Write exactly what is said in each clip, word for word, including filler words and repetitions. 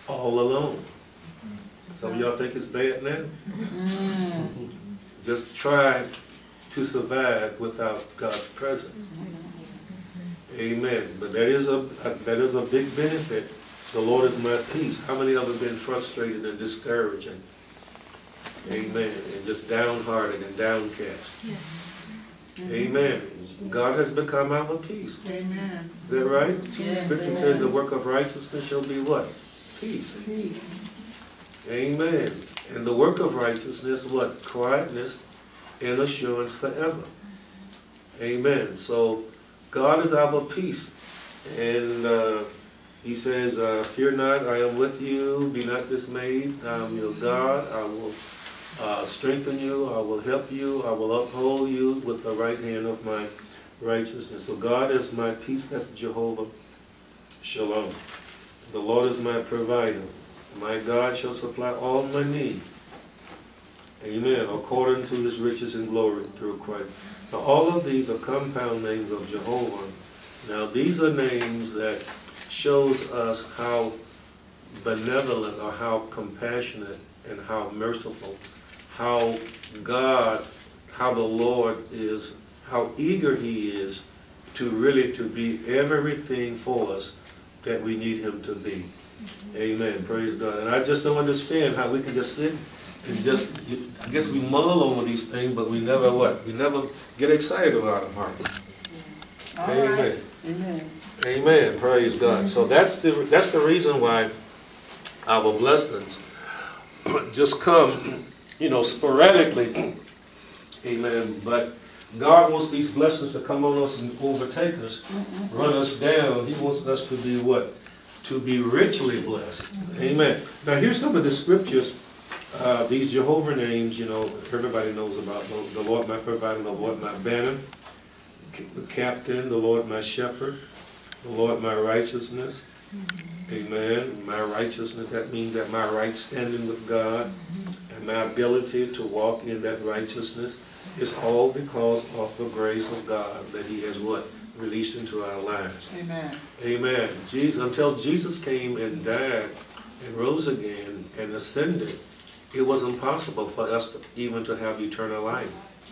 all alone. Some of y'all think it's bad now? Mm. Just try to survive without God's presence. Amen. But that is a that is a big benefit. The Lord is my peace. How many of them have been frustrated and discouraged and amen, and just downhearted and downcast? Yes. Amen. God has become our peace. Amen. Is that right? Yes. Scripture says the work of righteousness shall be what? Peace. Peace. Amen. And the work of righteousness, what? Quietness and assurance forever. Amen. So God is our peace. And uh, he says, uh, fear not, I am with you. Be not dismayed. I am your God. I will uh, strengthen you. I will help you. I will uphold you with the right hand of my righteousness. So God is my peace. That's Jehovah Shalom. The Lord is my provider. My God shall supply all my need. Amen. According to his riches and glory through Christ. Now all of these are compound names of Jehovah. Now these are names that shows us how benevolent or how compassionate and how merciful, how God, how the Lord is, how eager he is to really to be everything for us that we need him to be. Amen. Praise God. And I just don't understand how we can just sit and just, I guess we mull over these things, but we never what? We never get excited about them, Mark. Amen. Right. Amen. Amen. Praise God. So that's the that's the reason why our blessings just come, you know, sporadically. Amen. But God wants these blessings to come on us and overtake us, run us down. He wants us to be what? To be richly blessed. Amen. Now here's some of the scriptures. Uh, these Jehovah names, you know, everybody knows about the, the Lord my provider, the Lord my banner, the captain, the Lord my shepherd, the Lord my righteousness. Amen. My righteousness, that means that my right standing with God and my ability to walk in that righteousness is all because of the grace of God that he has what? Released into our lives. Amen. Amen. Jesus, until Jesus came and died and rose again and ascended, it was impossible for us to, even to have eternal life.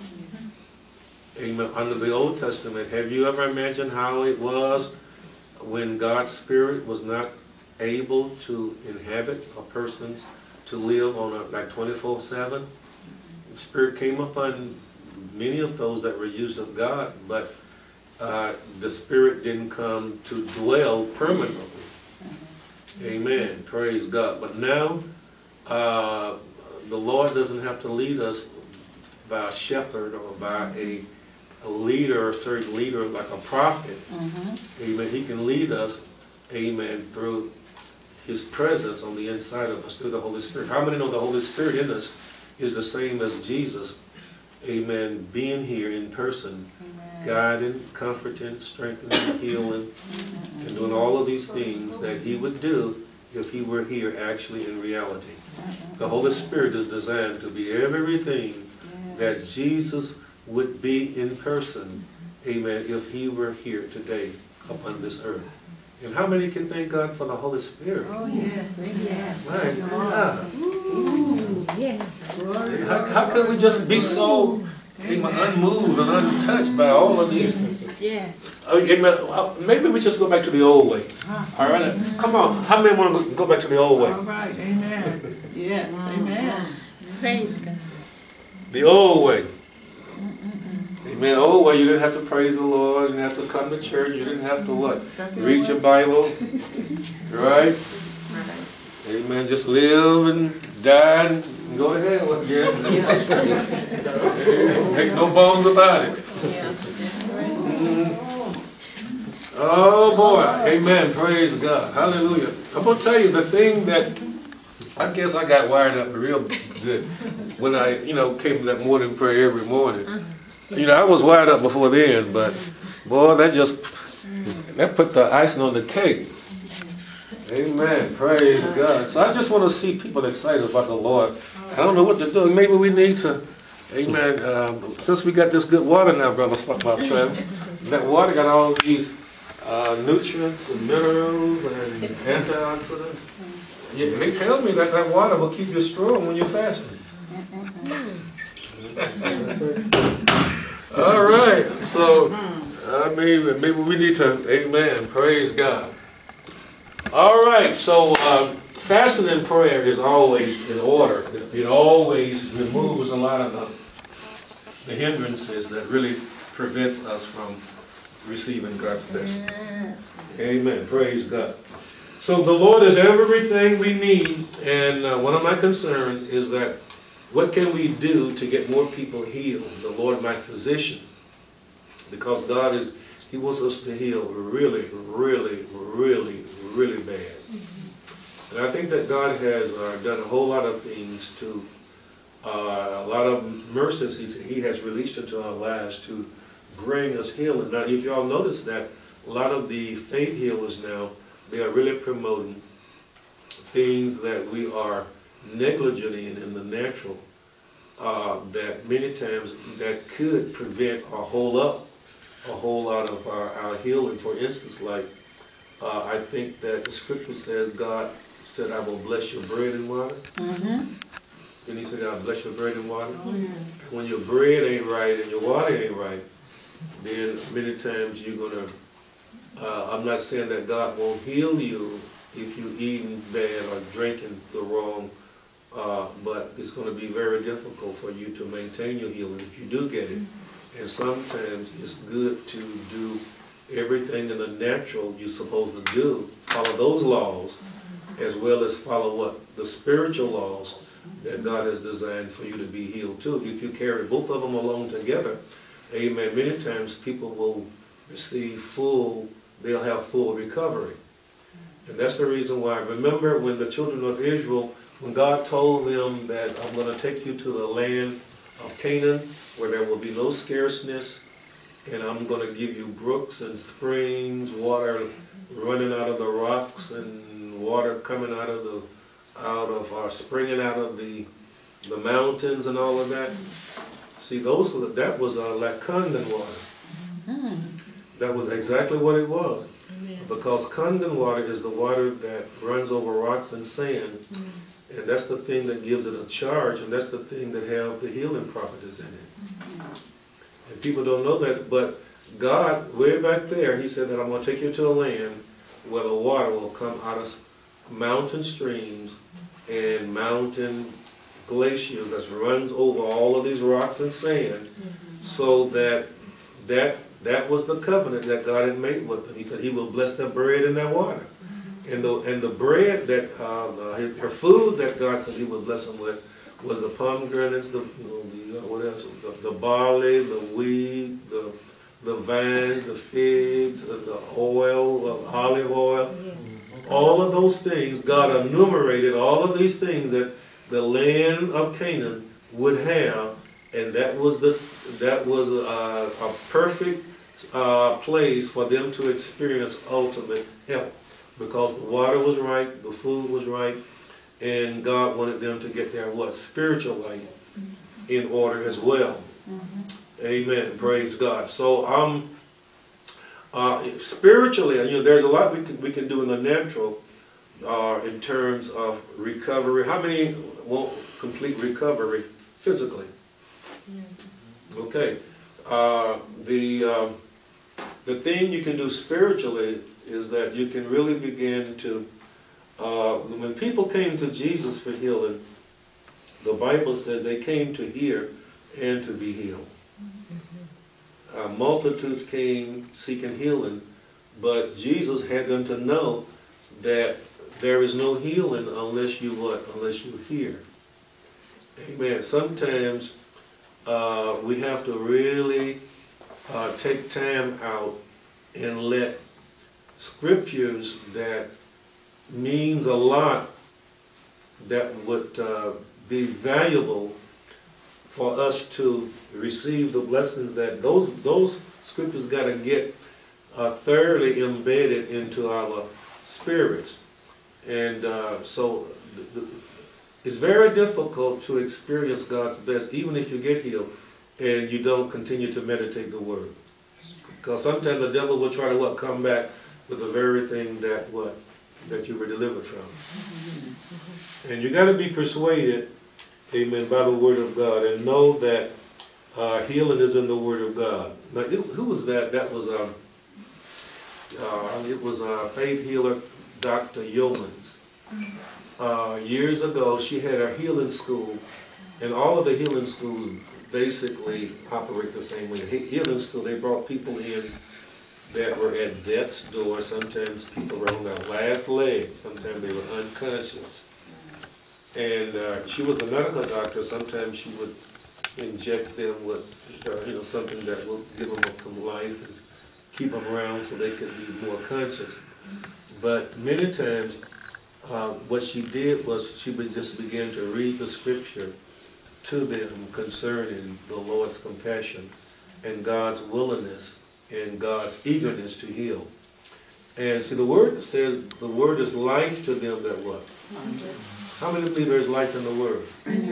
Amen. Under the Old Testament, have you ever imagined how it was when God's Spirit was not able to inhabit a person's, to live on a, like twenty-four seven? The Spirit came upon many of those that were used of God, but uh, the Spirit didn't come to dwell permanently. Amen. Praise God. But now, uh, the Lord doesn't have to lead us by a shepherd or by a, a leader, a certain leader like a prophet. Mm-hmm. Amen. He can lead us, amen, through his presence on the inside of us, through the Holy Spirit. How many know the Holy Spirit in us is the same as Jesus? Amen. Being here in person, amen, guiding, comforting, strengthening, healing, mm-hmm, and doing all of these things that he would do if he were here actually in reality. The Holy Spirit is designed to be everything that Jesus would be in person, amen, if he were here today upon this earth. And how many can thank God for the Holy Spirit? Oh, yes. Yes. My God. Ooh, yes. How, how could we just be so, amen, unmoved and untouched by all of these things? Yes. Amen. Maybe we just go back to the old way. All right. Come on. How many want to go back to the old way? All right. Amen. Yes. Amen. Praise God. The old way. Amen. Old way, you didn't have to praise the Lord. You didn't have to come to church. You didn't have to what? Read your Bible. Right? Right. Amen. Just live and die and go ahead. What again? Make no bones about it. Mm. Oh boy. Amen. Praise God. Hallelujah. I'm going to tell you the thing that I guess I got wired up real good when I, you know, came to that morning prayer every morning. You know, I was wired up before then, but boy, that just, that put the icing on the cake. Amen. Praise God. So I just want to see people excited about the Lord. I don't know what to do. Maybe we need to, amen, um, since we got this good water now, Brother Trevor, that water got all these uh, nutrients and minerals and antioxidants. Yeah, they tell me that that water will keep you strong when you're fasting. All right, so I mean, maybe we need to, amen, praise God. All right, so um, fasting and prayer is always in order. It, it always removes a lot of the, the hindrances that really prevents us from receiving God's blessing. Amen, praise God. So the Lord is everything we need, and uh, one of my concerns is that what can we do to get more people healed? The Lord, my physician, because God is, He wants us to heal really, really, really, really bad. And I think that God has uh, done a whole lot of things to, uh, a lot of mercies He's, He has released into our lives to bring us healing. Now, if y'all notice that a lot of the faith healers now, they are really promoting things that we are negligent in in the natural, uh, that many times that could prevent or hold up a whole lot of our, our healing. For instance, like uh, I think that the scripture says God said, I will bless your bread and water. Mm-hmm. Then He said, I'll bless your bread and water. Oh, yes. When your bread ain't right and your water ain't right, then many times you're going to, uh, I'm not saying that God won't heal you if you're eating bad or drinking the wrong, uh, but it's going to be very difficult for you to maintain your healing if you do get it. And sometimes it's good to do everything in the natural you're supposed to do, follow those laws, as well as follow what? The spiritual laws that God has designed for you to be healed too. If you carry both of them along together, amen, many times people will receive full, they'll have full recovery. And that's the reason why, remember when the children of Israel, when God told them that I'm going to take you to the land of Canaan, where there will be no scarceness, and I'm going to give you brooks and springs, water running out of the rocks, and water coming out of the, out of, uh, springing out of the, the mountains and all of that. See, those that was uh, like Kangen water. That was exactly what it was. Because Kangen water is the water that runs over rocks and sand, and that's the thing that gives it a charge, and that's the thing that have the healing properties in it. And people don't know that, but God, way back there, He said that I'm going to take you to a land where the water will come out of mountain streams and mountain glaciers that runs over all of these rocks and sand, so that that that was the covenant that God had made with them. He said He will bless their bread and their water. And the, and the bread that, uh, the, her food that God said He would bless them with was the pomegranates, the, you know, the uh, what else? The, the barley, the wheat, the, the vine, the figs, uh, the oil, the olive oil. Yes. All of those things, God enumerated all of these things that the land of Canaan would have, and that was the that was a, a perfect uh, place for them to experience ultimate health, because the water was right, the food was right, and God wanted them to get their what? Spiritual life in order as well. Mm-hmm. Amen. Praise God. So um, uh, spiritually, you know, there's a lot we can we can do in the natural uh, in terms of recovery. How many want complete recovery physically? Mm-hmm. Okay. Uh, the um, the thing you can do spiritually is that you can really begin to, uh, when people came to Jesus for healing, the Bible says they came to hear and to be healed. Mm-hmm. uh, multitudes came seeking healing, but Jesus had them to know that there is no healing unless you what? Unless you hear. Amen. Sometimes uh, we have to really uh, take time out and let scriptures that means a lot, that would uh, be valuable for us to receive the blessings, that those those scriptures got to get uh, thoroughly embedded into our spirits. And uh, so the, the, it's very difficult to experience God's best, even if you get healed and you don't continue to meditate the Word. Because sometimes the devil will try to what, come back with the very thing that what, that you were delivered from. And you got to be persuaded, amen, by the word of God, and know that uh, healing is in the word of God. Now, it, who was that? That was um, uh, it was a faith healer, Doctor Yeomans. Uh, years ago, she had her healing school, and all of the healing schools basically operate the same way. He- Healing school, they brought people in that were at death's door. Sometimes people were on their last leg. Sometimes they were unconscious. And uh, she was a medical doctor. Sometimes she would inject them with, uh, you know, something that would give them some life and keep them around so they could be more conscious. But many times, uh, what she did was she would just begin to read the scripture to them concerning the Lord's compassion and God's willingness and God's eagerness to heal. And see, the word says the word is life to them that what? How many believe there's life in the word?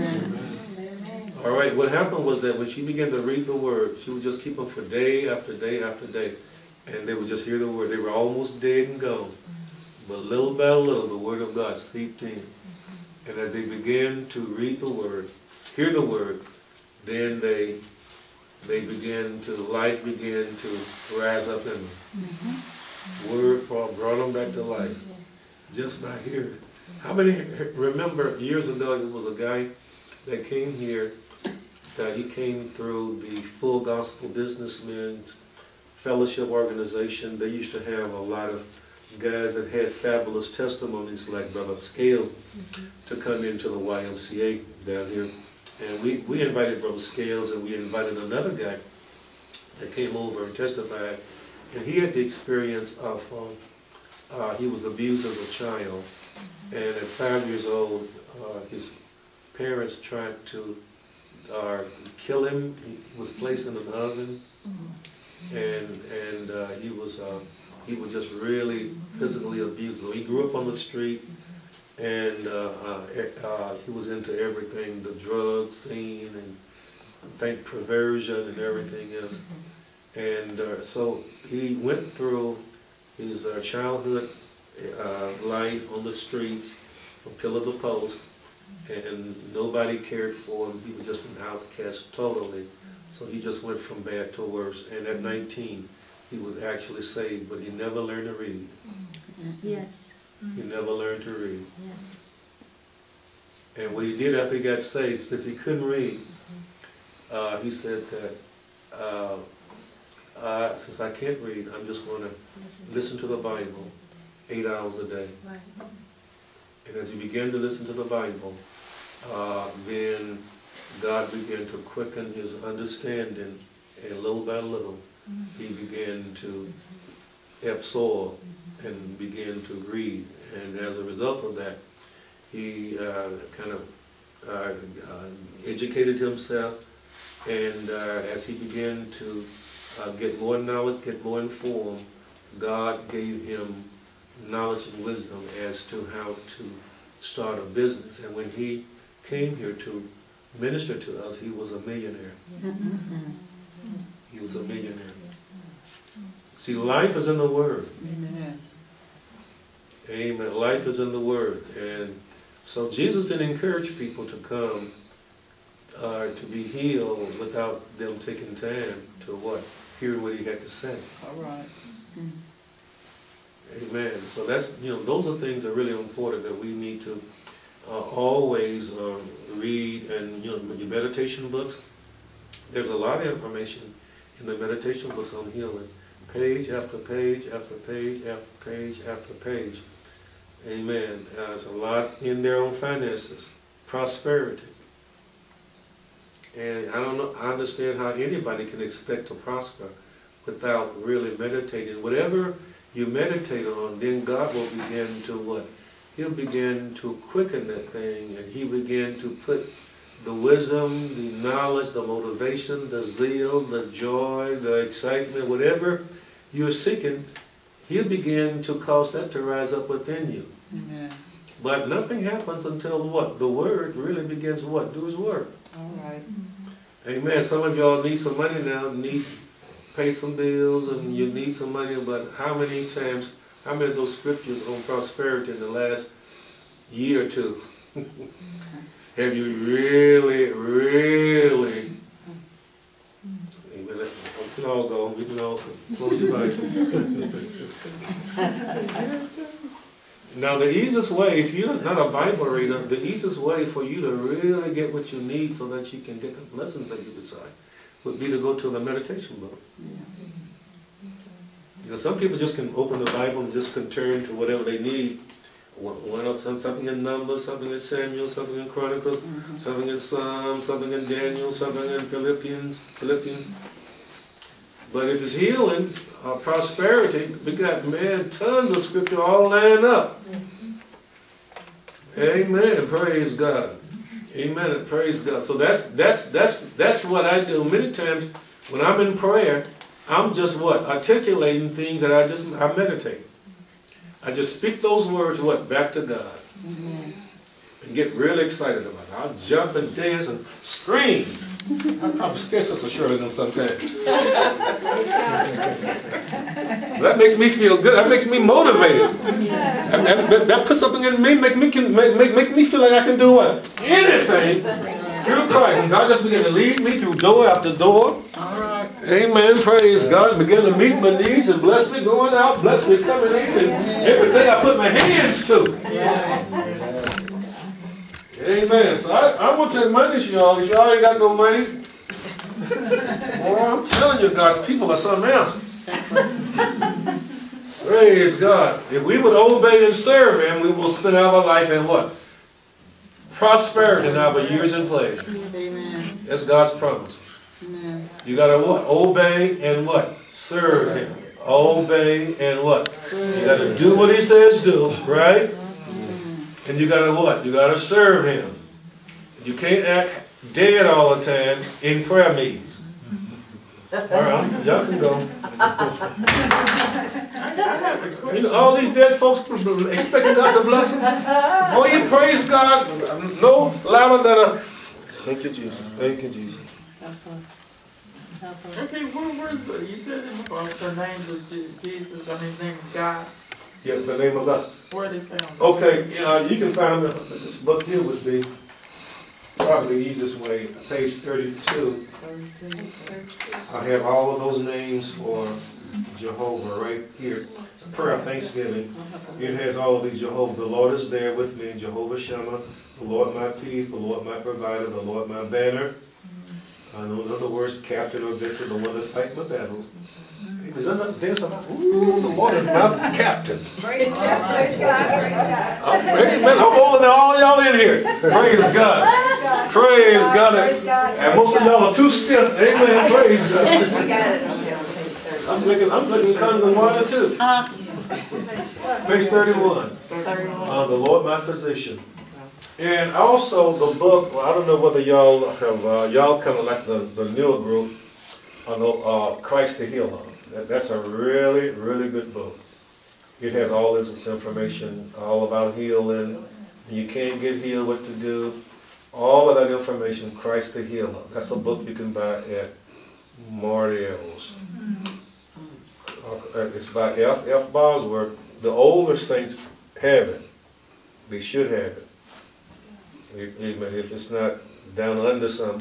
All right, what happened was that when she began to read the word, she would just keep them for day after day after day. And they would just hear the word. They were almost dead and gone. But little by little, the word of God seeped in. And as they began to read the word, hear the word, then they they began to, life began to rise up in them. Mm-hmm. Word brought, brought them back to life, just by hearing it. How many remember years ago, there was a guy that came here, that he came through the Full Gospel Businessmen's Fellowship Organization. They used to have a lot of guys that had fabulous testimonies like Brother Scales mm-hmm. to come into the Y M C A down here. And we, we invited Brother Scales, and we invited another guy that came over and testified. And he had the experience of, um, uh, he was abused as a child. And at five years old, uh, his parents tried to uh, kill him. He was placed in an oven. And, and uh, he was uh, he was just really physically abused. So he grew up on the street. And uh, uh, uh, he was into everything, the drug scene and I think perversion and everything else. And uh, so he went through his uh, childhood uh, life on the streets from pillar to post, and nobody cared for him. He was just an outcast totally. So he just went from bad to worse. And at nineteen, he was actually saved, but he never learned to read. Yes. He never learned to read. Yes. And what he did after he got saved, since he couldn't read, uh, he said that, uh, uh, since I can't read, I'm just going to listen to the Bible eight hours a day. Right. And as he began to listen to the Bible, uh, then God began to quicken his understanding, and little by little, he began to absorb and began to read. And as a result of that, he uh, kind of uh, uh, educated himself, and uh, as he began to uh, get more knowledge, get more informed, God gave him knowledge and wisdom as to how to start a business. And when he came here to minister to us, he was a millionaire. He was a millionaire. See, life is in the Word. Amen. Amen. Life is in the Word. And so Jesus didn't encourage people to come uh, to be healed without them taking time to what? Hear what he had to say. All right. Amen. So that's, you know, those are things that are really important that we need to uh, always uh, read. And, you know, your meditation books, there's a lot of information in the meditation books on healing. Page after page after page after page after page. Amen. Uh, there's a lot in there on finances, prosperity. And I don't know, I understand how anybody can expect to prosper without really meditating. Whatever you meditate on, then God will begin to what? He'll begin to quicken that thing, and he begin to put the wisdom, the knowledge, the motivation, the zeal, the joy, the excitement, whatever you're seeking, he'll begin to cause that to rise up within you. Amen. But nothing happens until what? The Word really begins what? Do his work. All right. Amen. Some of y'all need some money now, need pay some bills and you need some money, but how many times, how many of those scriptures on prosperity in the last year or two have you really, really, amen, we can all go, we can all close your Bible. Now the easiest way, if you're not a Bible reader, the easiest way for you to really get what you need so that you can get the blessings that you desire would be to go to the meditation book. You know, some people just can open the Bible and just can turn to whatever they need. One, one of some, something in Numbers, something in Samuel, something in Chronicles, mm-hmm. something in Psalms, something in Daniel, something in Philippians, Philippians. But if it's healing or prosperity, we got, man, tons of scripture all lined up. Yes. Amen. Praise God. Amen. Praise God. So that's that's that's that's what I do. Many times when I'm in prayer, I'm just what? Articulating things that I just I meditate. I just speak those words what? Back to God. Mm-hmm. And get really excited about it. I'll jump and dance and scream. I probably scare Sister Shirley them sometimes. That makes me feel good. That makes me motivated. That, that, that puts something in me, make me can make, make, make me feel like I can do what? Anything through Christ. And God just began to lead me through door after door. All right. Amen. Praise God. Begin to meet my needs and bless me going out, bless me coming in, and everything I put my hands to. Yeah. Amen. So I, I want to admonish y'all, if y'all ain't got no money, boy, I'm telling you, God's people are something else. Praise God. If we would obey and serve Him, we will spend our life in what? Prosperity in our years in pleasure. Amen. That's God's promise. Amen. You got to what? Obey and what? Serve Him. Obey and what? You got to do what He says do, right? And you got to what? You got to serve Him. You can't act dead all the time in prayer meetings. All right, y'all can go. You know, all these dead folks expecting God to bless them. Oh, you praise God. No louder than a... Thank you, Jesus. Thank you, Jesus. Okay, what was it? You said it about the name of Jesus, I mean, the name of God. Yeah, the name of God. Where they found it? Okay, uh, you can find them. This book here would be probably the easiest way. Page thirty-two. I have all of those names for Jehovah right here. Prayer of Thanksgiving. It has all of these Jehovah. The Lord is there with me. Jehovah Shammah. The Lord my peace. The Lord my provider. The Lord my banner. I know in other words, captain or victor, the one that fight my battles. Is that not dance about? Ooh, the Lord is my captain. Praise God, praise God, praise God. Amen. I'm holding all y'all in here. Praise God. Praise God. And most of y'all are too stiff. Amen. Praise God. I'm drinking, I'm drinking condom water too. Page thirty-one. Uh, the Lord my physician. And also the book, well, I don't know whether y'all have, uh, y'all kind of like the, the newer group, on the, uh, Christ the Healer. That, that's a really, really good book. It has all this information, all about healing. You can't get healed, what to do. All of that information, Christ the Healer. That's a book you can buy at Mario's. Uh, it's by F. F. Bosworth. The older saints have it. They should have it. Even if it's not down under some,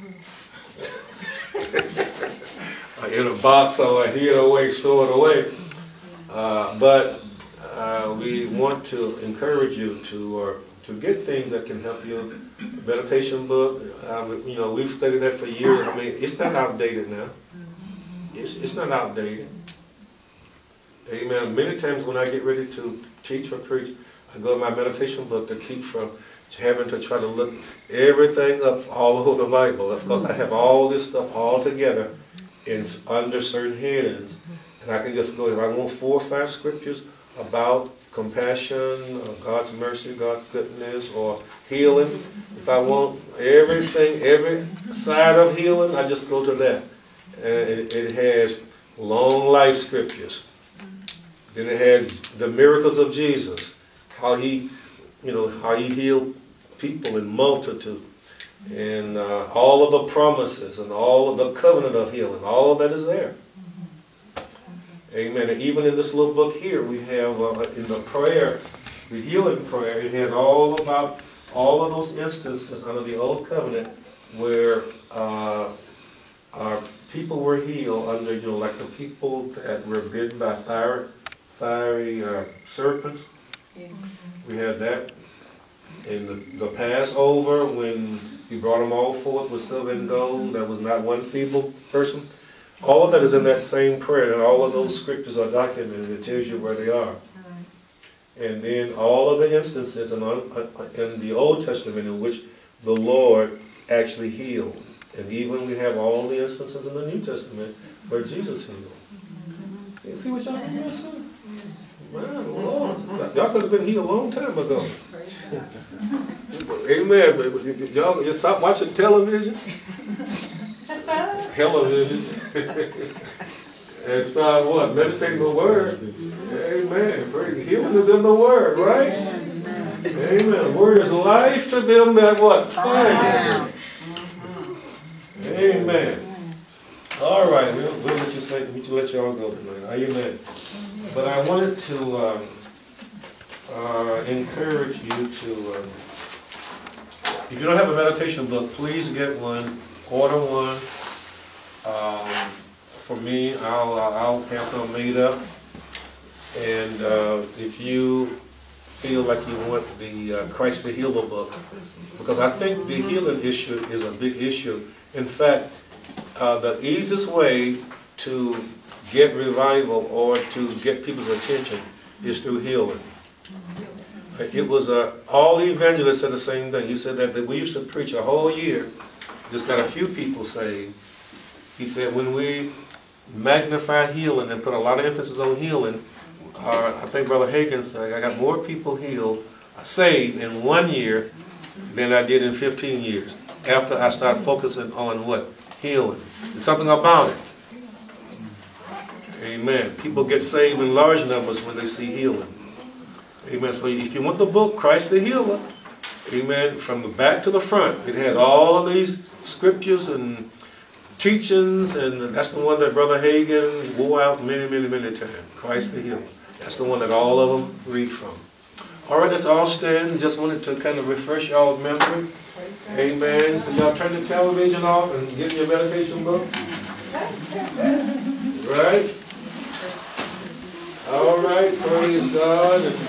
in a box or hid away, stored away. Uh, but uh, we want to encourage you to uh, to get things that can help you. Meditation book, um, you know, we've studied that for years. I mean, it's not outdated now. It's it's not outdated. Amen. Many times when I get ready to teach or preach, I go to my meditation book to keep from having to try to look everything up all over the Bible. Of course, I have all this stuff all together in under certain headings, and I can just go, if I want four or five scriptures about compassion, uh, God's mercy, God's goodness, or healing, if I want everything, every side of healing, I just go to that. And it, it has long life scriptures. Then it has the miracles of Jesus, how he You know, how He healed people in multitude. And uh, all of the promises and all of the covenant of healing, all of that is there. Amen. And even in this little book here, we have uh, in the prayer, the healing prayer, it has all about all of those instances under the old covenant where uh, our people were healed under, you know, like the people that were bitten by fire, fiery uh, serpents. We had that. In the, the Passover, when he brought them all forth with silver and gold, there was not one feeble person. All of that is in that same prayer, and all of those scriptures are documented. It tells you where they are. And then all of the instances in, in the Old Testament in which the Lord actually healed. And even we have all the instances in the New Testament where Jesus healed. You see what y'all been missing? Man, Lord, y'all could have been healed a long time ago. Amen. Y'all, you stop watching television, television, and start what? Meditating the Word. Amen. Praise. Healing is in the Word, right? Amen. The Word is life to them that what? Find it. Amen. All right, we'll, we'll let you say, we'll let y'all go tonight. Amen. But I wanted to uh, uh, encourage you to, uh, if you don't have a meditation book, please get one. Order one. Um, for me, I'll uh, I'll have some made up. And uh, if you feel like you want the uh, Christ the Healer book, because I think the healing issue is a big issue. In fact, uh, the easiest way to get revival or to get people's attention is through healing. It was uh, all the evangelists said the same thing. He said that, that we used to preach a whole year, just got a few people saved. He said when we magnify healing and put a lot of emphasis on healing, uh, I think Brother Hagin said I got more people healed, saved in one year than I did in fifteen years. After I started focusing on what? Healing. There's something about it. Amen. People get saved in large numbers when they see healing. Amen. So if you want the book, Christ the Healer, amen, from the back to the front, it has all of these scriptures and teachings, and that's the one that Brother Hagin wore out many, many, many times. Christ the Healer. That's the one that all of them read from. All right, let's all stand. Just wanted to kind of refresh y'all's memory. Amen. So y'all turn the television off and get your meditation book. Right? All right, praise God. And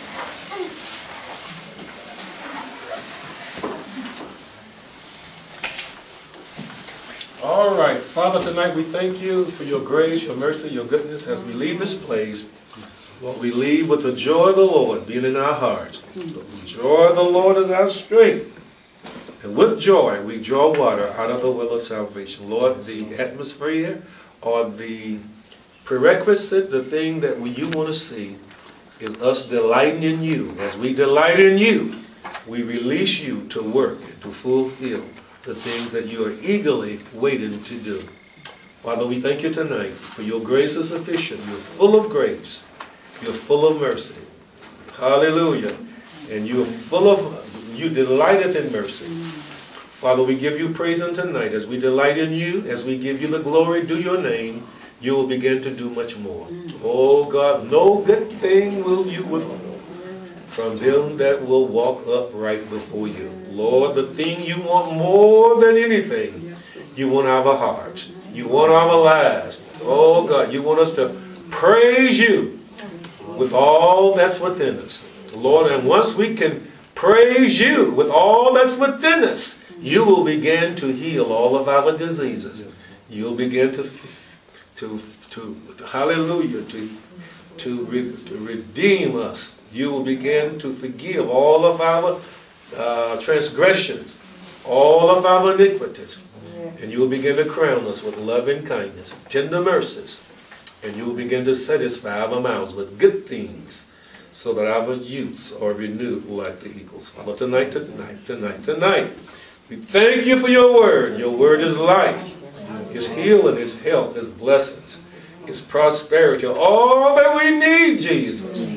all right, Father, tonight we thank you for your grace, your mercy, your goodness as we leave this place. Lord, we leave with the joy of the Lord being in our hearts. The joy of the Lord is our strength. And with joy, we draw water out of the well of salvation. Lord, the atmosphere or the prerequisite, the thing that you want to see, is us delighting in you. As we delight in you, we release you to work, to fulfill the things that you are eagerly waiting to do. Father, we thank you tonight for your grace is sufficient. You're full of grace. You're full of mercy. Hallelujah. And you're full of, you delighteth in mercy. Father, we give you praise on tonight. As we delight in you, as we give you the glory, do your name, you will begin to do much more. Oh God, no good thing will you withhold from them that will walk upright before you. Lord, the thing you want more than anything, you want our hearts. You want our lives. Oh God, you want us to praise you with all that's within us. Lord, and once we can praise you with all that's within us, you will begin to heal all of our diseases. You'll begin to, to, to hallelujah, to, to, re, to redeem us. You will begin to forgive all of our uh, transgressions, all of our iniquities. And you will begin to crown us with love and kindness, tender mercies. And you will begin to satisfy our mouths with good things, so that our youths are renewed like the eagles. Father, tonight, tonight, tonight, tonight, we thank you for your word. Your word is life. It's healing, it's health, it's blessings, it's prosperity. All that we need, Jesus.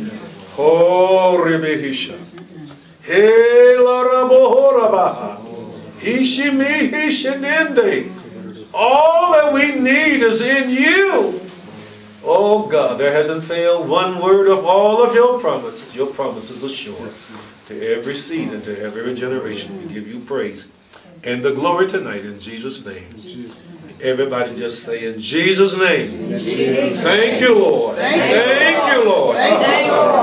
Oh, Rebehisha. Hey, Larabohorabaha. Hishimi Hishinende. All that we need is in you. Oh God, there hasn't failed one word of all of your promises. Your promises are sure to every seed and to every generation. We give you praise and the glory tonight in Jesus' name. Everybody just say in Jesus' name. Thank you, Lord. Thank you, Lord. Hey!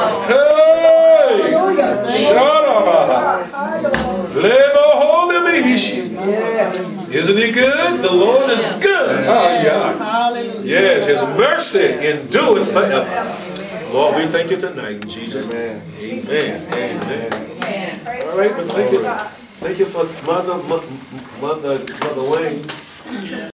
Sharabaha. Lebo holy mihishi. Isn't he good? The Lord is good. Oh, yeah. Yes, his mercy endureth forever. Lord, we thank you tonight in Jesus' name. Amen. Amen. All right, but thank you. Thank you for Mother, Mother, Mother Wayne.